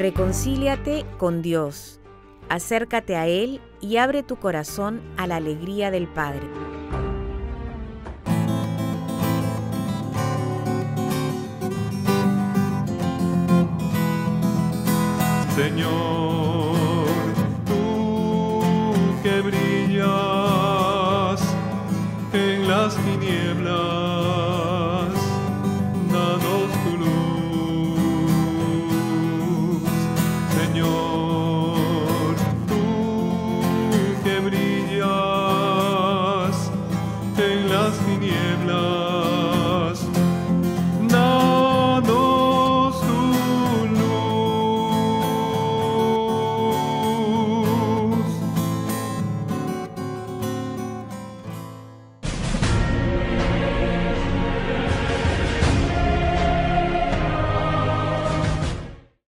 Reconcíliate con Dios, acércate a Él y abre tu corazón a la alegría del Padre. Señor,